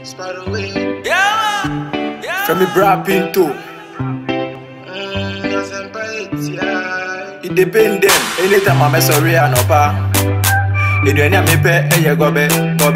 From me Brad Pinto. It depend them. Anytime I mess around or pa. It do me pay gobe.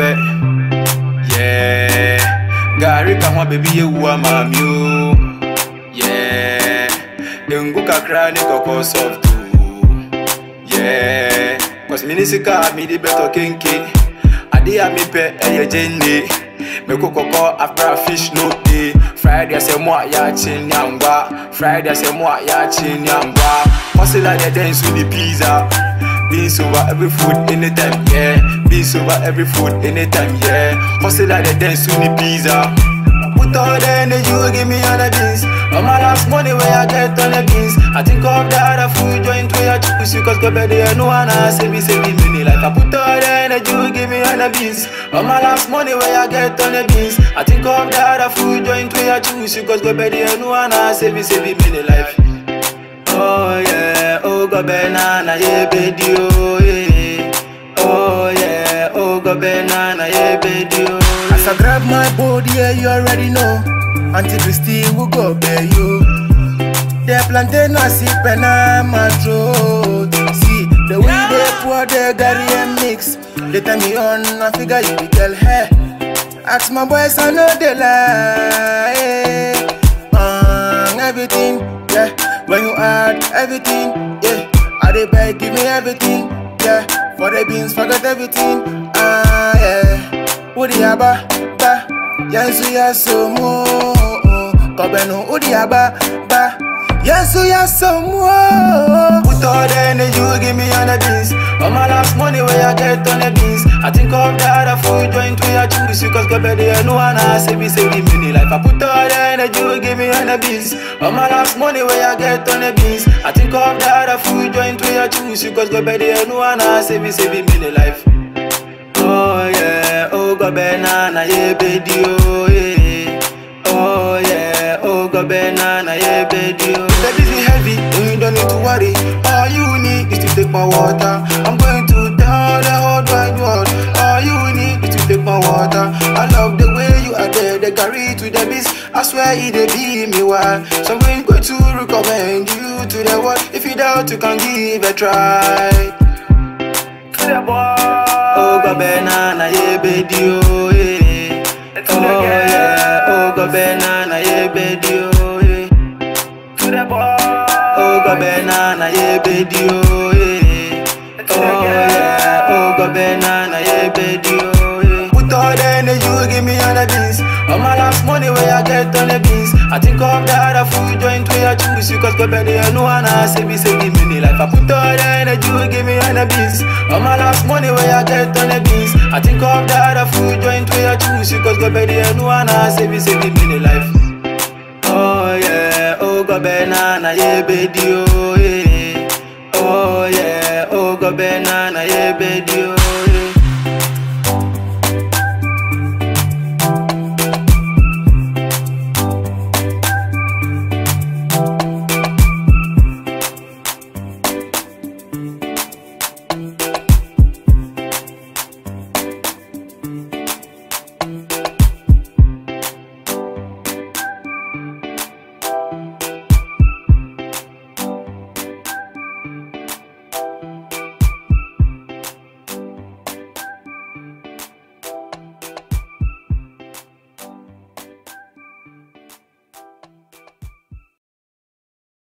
Yeah. Gary come baby you mama you. Yeah. Ngunga krani koko soft too. Yeah. Cause minisika me the better kinky. Adi a me pay jenny. Me coco after a fish no day. Friday say moi ya chin yamba. Friday say moi ya chin yamba. Hustle like the dance with the pizza. Beans over every food anytime, yeah. Beans over every food anytime, yeah. Hustle like the dance with the pizza. Put all the energy, you give me all the beans. All my last money where I get on the beans. I think of the other food joint where I choose you. Cause go better, no one has save me money. Like I put all the energy, you give me all the beans. All my last money where I get on the beans. I think of the other food joint where I choose you. Cause go better, no one has save me money life. Oh yeah, oh go banana, yeah baby, oh yeah. Oh yeah, oh go banana, yeah baby, oh. As I grab my body, yeah, you already know. Auntie Christine will go bear you. They plantain a sip and I'm a throat. See, the way they pour the Gary and mix. They tell me on, I figure you will tell her. Ask my boys, I know they lie. Everything, yeah. When you add everything, yeah. I dey beg, give me everything, yeah. For the beans, forget everything, yeah. Udi aba, ba. Yansu yaso mo. Kobenu udi aba, ba. Yansu yaso mo. Put all the energy, you give me all the beans. All my last money where I get on the beans. I think of the other food joint where I choose you. Cause go better, no one has save me money life. I put all the energy, you give me all the beans. All my last money where I get on the beans. I think of the other food joint where I choose you. Cause go better, no one has save me money life. Oh yeah, oh go banana, yeah baby, oh yeah. Oh yeah, oh go banana, yeah baby, oh. The busy heavy, you don't need to worry. All you need is to take my water. I'm going to tell the whole wide world. All you need is to take my water. I love the way you are there, the Gary to the beast. I swear it be me wild. So I'm going to recommend you to the world. If you doubt, you can give a try. To the boy. Oh go banana, yeah baby, oh yeah. Oh yeah, oh go banana, yeah baby, oh yeah. To the boy. Oh go banana, yeah baby, oh yeah. Oh yeah, oh go banana, yeah baby, oh yeah. Put all the energy, you give me all the beans. All my last money where I get on the beans. I think of the other food joint where I choose you. Cause go better, no one has save me money life. I put all the energy, you give me all the beans. All my last money where I get on the beans. I think of the other food joint where I choose you. Cause go better, no one has save me money life. Oh yeah, oh go banana, yeah baby, oh.